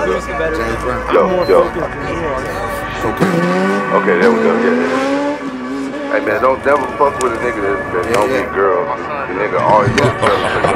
Who's the better? James Brown. I'm more focused than you are. Okay, there we go. Yeah. Hey man, don't never fuck with a nigga that don't get girls. The nigga always gets girls.